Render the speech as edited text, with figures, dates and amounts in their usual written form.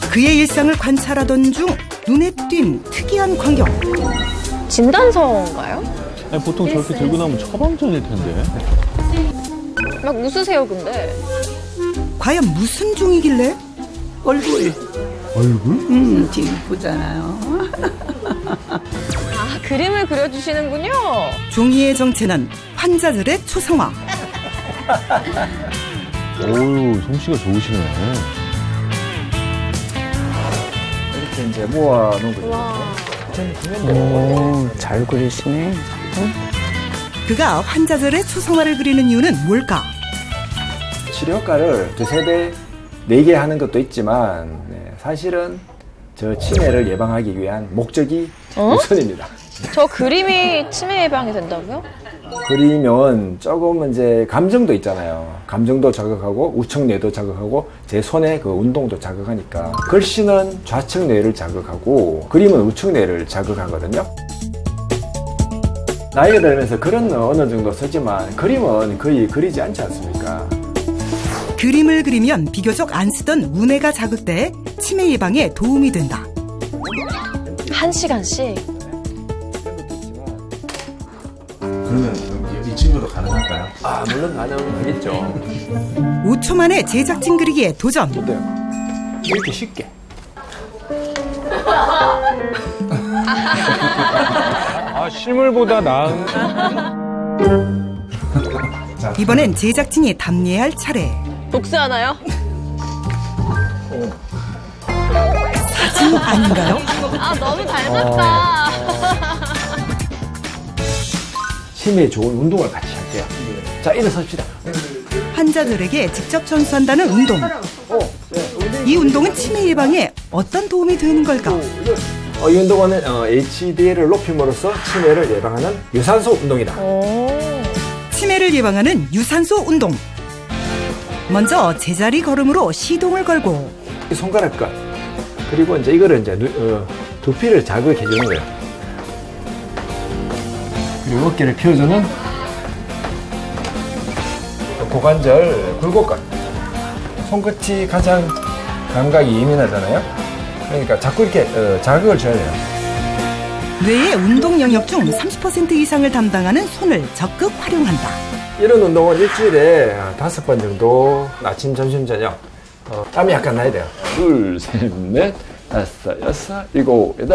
그의 일상을 관찰하던 중 눈에 띈 특이한 광경. 진단서인가요? 아니, 보통 저렇게 들고 나오면 처방전일 텐데. 막 웃으세요, 근데. 과연 무슨 종이길래? 얼굴. 얼굴? 지금 보잖아요. 아, 그림을 그려주시는군요. 종이의 정체는 환자들의 초상화. 오유, 솜씨가 좋으시네. 이렇게 이제 모아놓은 거죠. 오, 잘 그리시네. 그가 환자들의 초상화를 그리는 이유는 뭘까? 치료 효과를 2~3배, 4개 하는 것도 있지만 사실은 저 치매를 예방하기 위한 목적이 우선입니다. 저 그림이 치매 예방이 된다고요? 그리면 조금 이제 감정도 있잖아요. 감정도 자극하고 우측뇌도 자극하고 제 손의 그 운동도 자극하니까 글씨는 좌측뇌를 자극하고 그림은 우측뇌를 자극하거든요. 나이가 들면서 글은 어느 정도 쓰지만 그림은 거의 그리지 않지 않습니까? 그림을 그리면 비교적 안 쓰던 우뇌가 자극돼 치매 예방에 도움이 된다. 1시간씩? 그러면 이 친구도 가능할까요? 아, 물론 가능하겠죠. 5초 만에 제작진 그리기에 도전. 어때요? 이렇게 쉽게. 아, 실물보다 나은. 이번엔 제작진이 답례할 차례. 복수하나요? 사진 아닌가요? 아, 너무 닮았다. 치매에 좋은 운동을 같이 할게요. 자, 일어섭시다. 환자들에게 직접 전수한다는 운동. 이 운동은 치매 예방에 어떤 도움이 되는 걸까? 이 운동은 HDL을 높임으로써 치매를 예방하는 유산소 운동이다. 치매를 예방하는 유산소 운동. 먼저 제자리 걸음으로 시동을 걸고 손가락 끝. 그리고 이제 이거를 이제 두피를 자극해 주는 거예요. 그리고 어깨를 펴주는 고관절 굴곡근. 손끝이 가장 감각이 예민하잖아요. 그러니까 자꾸 이렇게 자극을 줘야 돼요. 뇌의 운동 영역 중 30% 이상을 담당하는 손을 적극 활용한다. 이런 운동은 일주일에 5번 정도 아침, 점심, 저녁 땀이 약간 나야 돼요. 2, 3, 4, 5, 6, 7, 8